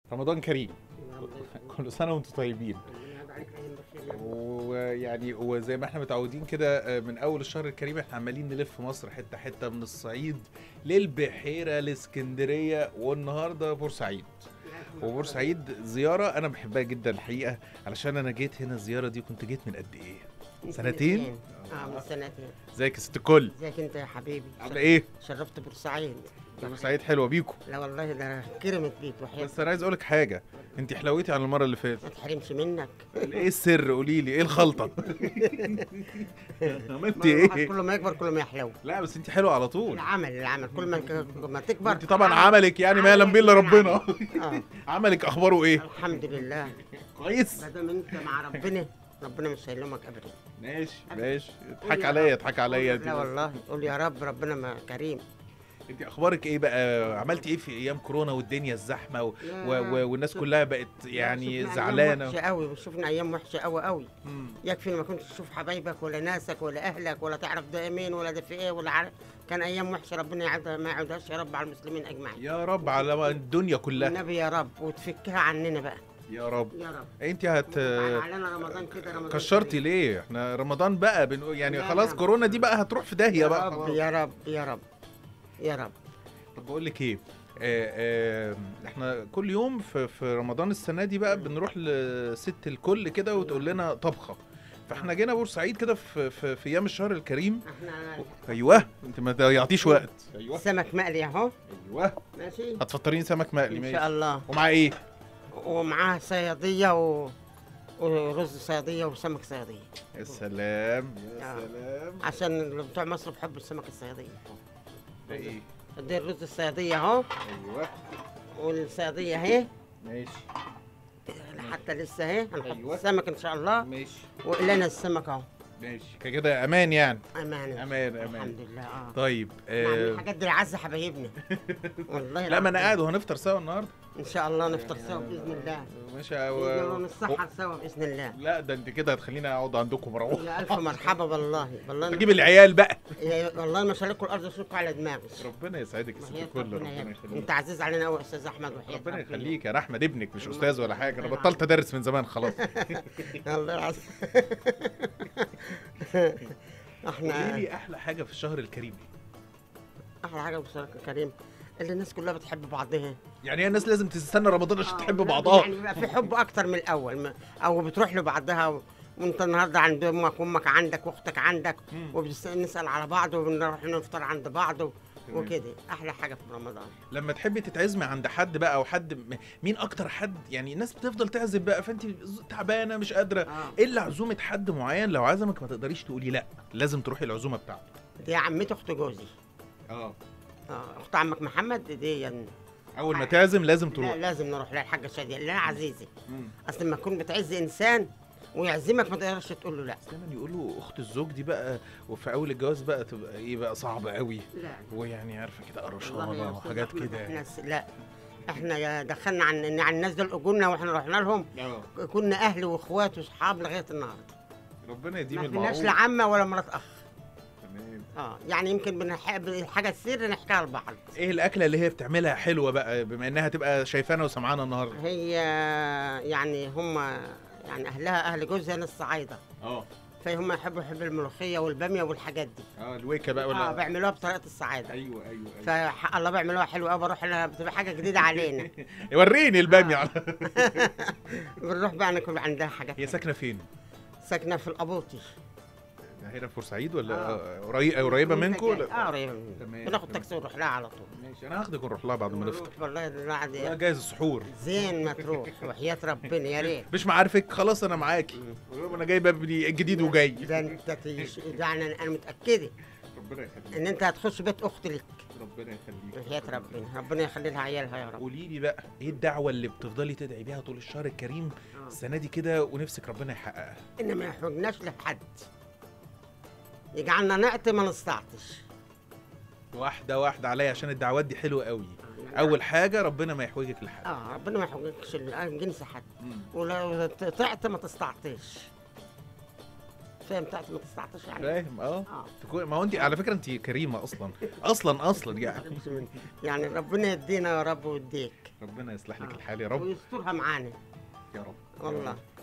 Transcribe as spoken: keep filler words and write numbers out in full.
رمضان كريم. كل سنة وانتم طيبين. ويعني وزي ما احنا متعودين كده من اول الشهر الكريم احنا عمالين نلف مصر حتة حتة، من الصعيد للبحيرة لاسكندرية والنهارده بورسعيد. وبورسعيد زيارة انا بحبها جدا الحقيقة، علشان انا جيت هنا الزيارة دي كنت جيت من قد ايه؟ سنتين؟ اه من سنتين. ازيك يا ست الكل؟ ازيك انت يا حبيبي؟ عاملة ايه؟ شرفت بورسعيد. بورسعيد حلوة بيكو. لا والله ده كرمت بيك وحياتك. بس انا عايز اقولك حاجة، انت حلويتي عن المرة اللي فاتت. ما تحرمش منك. ايه السر؟ قولي لي ايه الخلطة؟ عملتي ايه؟ كل ما يكبر كل ما يحلو. لا بس انت حلوة على طول. العمل العمل كل ما ما تكبر. انت طبعا عملك يعني ما يعلم به الا ربنا. اه عملك اخباره ايه؟ الحمد لله. كويس؟ ما دام انت مع ربنا ربنا مش هيلومك ابدا. ماشي ماشي. اضحك عليا اضحك عليا لا والله قول يا رب ربنا ما كريم. انت اخبارك ايه بقى؟ عملتي ايه في ايام كورونا والدنيا الزحمه و... و... و... والناس كلها بقت يعني زعلانه؟ وحشه قوي، شفنا ايام وحشه قوي قوي. يكفي ما كنتش تشوف حبايبك ولا ناسك ولا اهلك ولا تعرف ده مين ولا ده في ايه ولا عارف. كان ايام وحشه، ربنا يعودها ما يعودهاش يا رب على المسلمين اجمعين. يا رب على الدنيا كلها. النبي يا رب، وتفكها عننا بقى يا رب. يا رب. انت هت علينا رمضان كده. رمضان كشرتي ليه؟ احنا رمضان بقى بن... يعني لا خلاص لا. كورونا دي بقى هتروح في داهيه يا بقى. رب يا رب يا رب يا رب. طب بقول لك ايه، آه آه احنا كل يوم في, في رمضان السنه دي بقى بنروح لست الكل كده وتقول لنا طبخه، فاحنا جينا بورسعيد كده في, في في ايام الشهر الكريم. احنا ايوه انت ما تضيعتيش وقت. ايوه سمك مقلي اهو. ايوه ماشي هتفطرين سمك مقلي. ان ماشي شاء الله. ومع ايه؟ ومعاه صياديه و... ورز صياديه وسمك صياديه. يا سلام يا آه. سلام. عشان بتوع مصر بيحبوا السمك الصياديه. ده ايه؟ دي الرز الصياديه اهو، ايوه والصياديه اهي ماشي حتى لسه اهي. هنحط أيوة. السمك ان شاء الله. ماشي وقلنا السمك اهو. ماشي كده امان يعني. امان امان امان. الحمد لله. اه طيب نعمل آه الحاجات دي لعز حبايبنا. والله لا ما انا العظيم. قاعد وهنفطر سوا النهارده. ان شاء الله نفطر سوا باذن الله. ماشي باذن الله و... نتسحر سوا باذن الله. لا ده انت كده هتخليني اقعد عندكم اروح. يا الف مرحبا والله والله. اجيب العيال بقى. يا والله ما شالكوا الارض يشوفوا على دماغي. ربنا يسعدك يا ست وحياة الكل. ربنا ربنا يا- يخليك. انت عزيز علينا قوي يا استاذ احمد وحياة ربنا ربنا. يخليك يا احمد ابنك، مش استاذ ولا حاجه، انا بطلت ادرس من زمان خلاص. الله العظيم. قولي احنا لي احلى حاجه في الشهر الكريم ايه؟ احلى حاجه بالشركه الكريم اللي الناس كلها بتحب بعضها. يعني هي الناس لازم تستنى رمضان عشان آه، تحب لا، بعضها؟ يعني بيبقى في حب اكتر من الاول، ما- او بتروح لبعضها و... وانت النهارده عند امك وامك عندك واختك عندك، مم. وبنسال على بعض وبنروح نفطر عند بعض و... وكده. احلى حاجه في رمضان. لما تحبي تتعزمي عند حد بقى او حد م- مين اكتر حد يعني الناس بتفضل تعزم بقى فانت تعبانه مش قادره، اه ايه اللي عزومه حد معين لو عزمك ما تقدريش تقولي لا لازم تروحي العزومه بتاعته؟ دي عمتي اخت جوزي. اه اه اخت عمك محمد دي يعني. اول ما تعزم لازم لا تروح. لازم نروح لها الحاجه شاديه اللي انا عزيزي. مم. اصل لما تكون بتعز انسان ويعزمك ما تقدرش تقول له لا. دايما يقولوا اخت الزوج دي بقى وفي اول الجواز بقى تبقى ايه بقى صعبه قوي، لا ويعني عارفه كده والله يا قرشانه أستاذ وحاجات أحمد، كده. احنا س- لا احنا يا دخلنا عن عن الناس دول اجولنا واحنا رحنا لهم. اه كنا اهل واخوات واصحاب لغايه النهارده. ربنا يديم ما المعروف. فيناش لا عمه ولا مرات اخ. تمام. اه يعني يمكن بنحب الحاجه السر نحكيها لبعض. ايه الاكله اللي هي بتعملها حلوه بقى بما انها تبقى شايفانا وسمعانا النهارده؟ هي يعني هم يعني اهلها اهل جوزها ناس صعايده، اه فهم يحبوا يحبوا الملوخيه والباميه والحاجات دي. اه الويكه بقى اه ولا؟ بيعملوها بطريقه الصعايده. ايوه ايوه ايوه. فحق الله بيعملوها حلوه قوي. بروح لها بتبقى حاجه جديده علينا. وريني الباميه آه. على بنروح بقى ناكل عندها حاجات. هي ساكنه فين؟ ساكنه في القبوطي. هنا في بورسعيد ولا آه. آه، قريب قريبه منكم اه ولا؟ قريبه مننا. تمام، بناخد تمام. تاكسي ونروح لها على طول. ماشي انا هاخدك ونروح لها بعد ما نفطر. والله الوعد لا جايز السحور. زين ما تروح وحياة ربنا يا ريت. مش معارفك خلاص انا معاكي. انا جايبه ابني الجديد وجاي. ده انت تيجي ده انا انا متاكده ربنا يخليك. ان انت هتخش بيت اخت لك. ربنا يخليك. وحياة ربنا ربنا يخلي لها عيالها يا رب. قولي لي بقى ايه الدعوه اللي بتفضلي تدعي بيها طول الشهر الكريم السنه دي كده ونفسك ربنا يحققها؟ ان ما يحوجناش لحد، يجعلنا نعطي ما نستعطش. واحده واحده عليا عشان الدعوات دي حلوه قوي. اول حاجه ربنا ما يحوجك لحد. اه ربنا ما يحوجكش جنس حد، مم. ولو تعطي ما تستعطيش. الوصيه بتاعتي ما تستعطش يعني. فاهم اه اه تكون- ما هو انت على فكره انت كريمه اصلا اصلا اصلا يعني. يعني ربنا يدينا يا رب ويديك ربنا يصلح لك آه. الحال يا رب. ويسترها معانا يا رب والله.